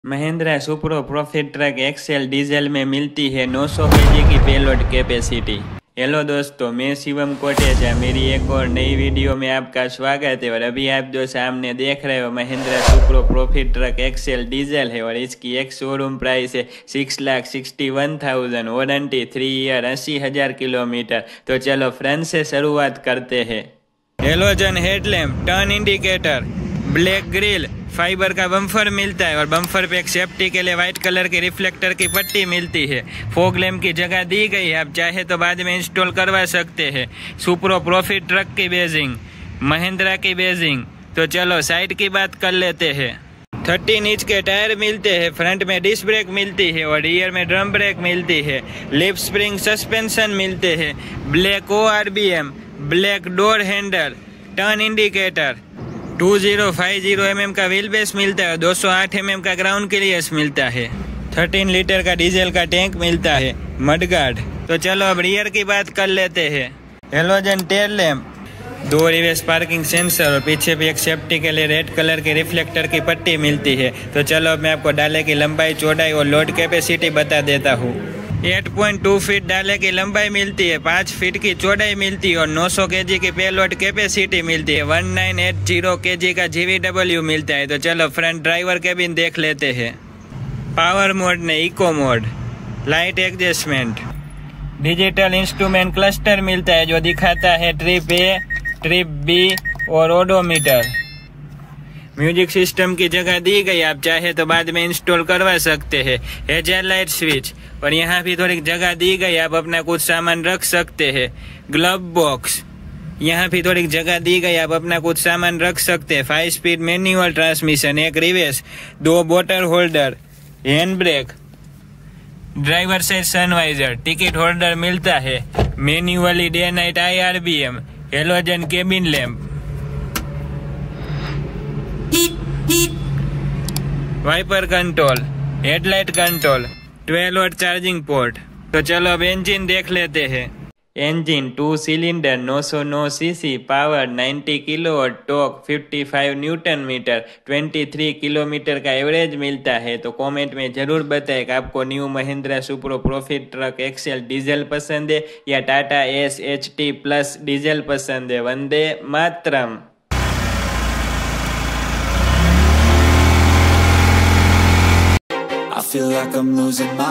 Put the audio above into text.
Mahindra Supro profit truck Excel diesel में मिलती है 900 केजी की पेलोड कैपेसिटी। हेलो दोस्तों, मैं शिवम कोटेचा। मेरी एक और नई वीडियो में आपका स्वागत है। और अभी आप जो सामने देख रहे हो Mahindra Supro profit truck Excel diesel है और इसकी एक शोरूम प्राइस है 6,61,000। Warranty 3 year 80,000 kilometre. तो चलो फ्रेंड से शुरुआत करते हैं। Halogen headlamp, turn indicator, black grille, fibre का बम्फर मिलता है और बम्फर पे एक सेफ्टी के लिए व्हाइट कलर की रिफ्लेक्टर की पट्टी मिलती है। फॉग लैम्प की जगह दी गई है, आप चाहे तो बाद में इंस्टॉल करवा सकते हैं। सुप्रो प्रॉफिट ट्रक की बेजिंग, महिंद्रा की बेजिंग। तो चलो साइड की बात कर लेते हैं। 13 इंच के टायर मिलते हैं, फ्रंट में डिस्क ब्रेक मिलती है और रियर में ड्रम ब्रेक मिलती है। लिप स्प्रिंग सस्पेंशन मिलते हैं, black ORBM, black door handle, turn indicator, 2050 mm का व्हील बेस मिलता है, 208 mm का ग्राउंड क्लियरेंस मिलता है, 13 लीटर का डीजल का टैंक मिलता है, मडगार्ड। तो चलो अब रियर की बात कर लेते हैं। Halogen tail lamp, 2 reverse parking sensor और पीछे भी एक सेफ्टी के लिए रेड कलर की रिफ्लेक्टर की पट्टी मिलती है। तो चलो अब मैं आपको डाले की लंबाई, चौड़ाई और लोड कैपेसिटी बता देता हूँ। 8.2 फीट डाले की लंबाई मिलती है, 5 फीट की चौड़ाई मिलती है और 900 केजी की पेलोड कैपेसिटी मिलती है। 1980 केजी का GVW मिलता है। तो चलो फ्रंट ड्राइवर केबिन देख लेते हैं। पावर मोड ने eco mode, light adjustment, digital instrument cluster मिलता है जो दिखाता है ट्रिप A, ट्रिप B और ओडोमीटर। म्यूजिक सिस्टम की जगह दी गई, आप चाहे तो बाद में इंस्टॉल करवा सकते हैं। हेजल लाइट स्विच और यहाँ भी थोड़ी जगह दी गई, आप अपना कुछ सामान रख सकते हैं। ग्लव बॉक्स, यहाँ भी थोड़ी जगह दी गई, आप अपना कुछ सामान रख सकते हैं। 5 स्पीड मैनुअल ट्रांसमिशन, एक रिवर्स, 2 बोतल holder, hand brake, driver side sun visor, ticket holder मिलता है, manually day night IRBM, halogen cabin lamp, wiper control, headlight control, 12 volt charging port. तो चलो अब इंजन देख लेते हैं। Engine 2 cylinder, 909 CC, power 90 kilowatt, torque 55 newton metre, 23 kilometre का average मिलता है। तो कमेंट में जरूर बताएं कि आपको new Mahindra Supro profit truck Excel diesel पसंद है या टाटा SHT प्लस डीजल पसंद है। Vande Mataram. I feel like I'm losing my